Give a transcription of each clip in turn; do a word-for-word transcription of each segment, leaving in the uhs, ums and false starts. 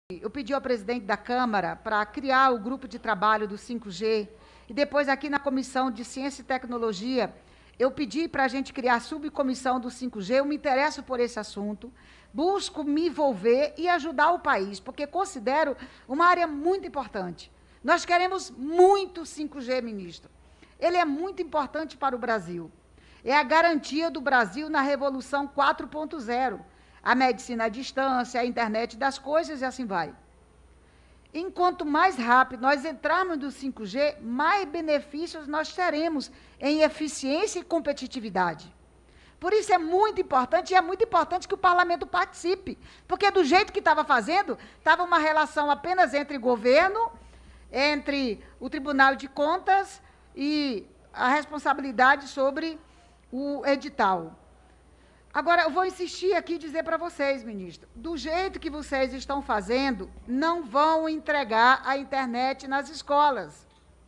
Eu pedi ao presidente da Câmara para criar o grupo de trabalho do cinco G e depois aqui na Comissão de Ciência e Tecnologia, eu pedi para a gente criar a subcomissão do cinco G, eu me interesso por esse assunto, busco me envolver e ajudar o país, porque considero uma área muito importante. Nós queremos muito cinco G, ministro. Ele é muito importante para o Brasil. É a garantia do Brasil na Revolução quatro ponto zero. A medicina à distância, a internet das coisas e assim vai. Enquanto mais rápido nós entrarmos no cinco G, mais benefícios nós teremos em eficiência e competitividade. Por isso é muito importante, e é muito importante que o parlamento participe, porque do jeito que estava fazendo, estava uma relação apenas entre governo, entre o Tribunal de Contas e a responsabilidade sobre o edital. Agora, eu vou insistir aqui e dizer para vocês, ministro, do jeito que vocês estão fazendo, não vão entregar a internet nas escolas.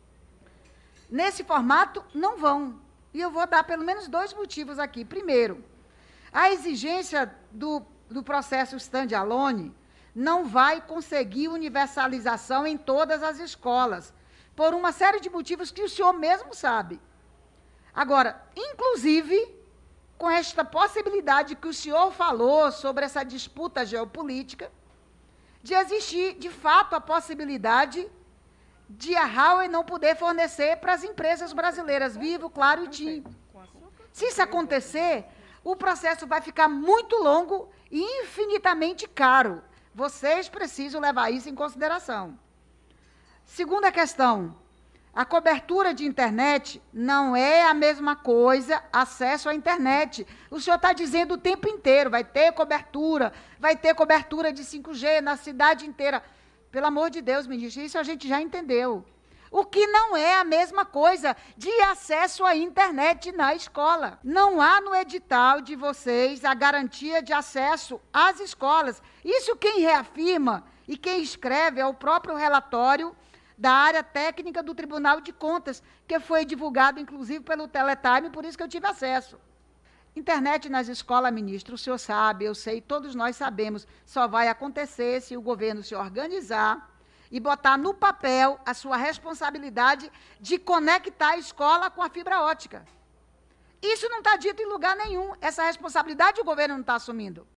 Nesse formato, não vão. E eu vou dar pelo menos dois motivos aqui. Primeiro, a exigência do, do processo stand-alone não vai conseguir universalização em todas as escolas, por uma série de motivos que o senhor mesmo sabe. Agora, inclusive, com esta possibilidade que o senhor falou sobre essa disputa geopolítica, de existir, de fato, a possibilidade de a Huawei não poder fornecer para as empresas brasileiras, Vivo, Claro e TIM. Se isso acontecer, o processo vai ficar muito longo e infinitamente caro. Vocês precisam levar isso em consideração. Segunda questão. A cobertura de internet não é a mesma coisa, acesso à internet. O senhor está dizendo o tempo inteiro, vai ter cobertura, vai ter cobertura de cinco G na cidade inteira. Pelo amor de Deus, ministro, isso a gente já entendeu. O que não é a mesma coisa de acesso à internet na escola. Não há no edital de vocês a garantia de acesso às escolas. Isso quem reafirma e quem escreve é o próprio relatório da área técnica do Tribunal de Contas, que foi divulgado, inclusive, pelo Teletime, por isso que eu tive acesso. Internet nas escolas, ministro, o senhor sabe, eu sei, todos nós sabemos, só vai acontecer se o governo se organizar e botar no papel a sua responsabilidade de conectar a escola com a fibra ótica. Isso não está dito em lugar nenhum, essa responsabilidade o governo não está assumindo.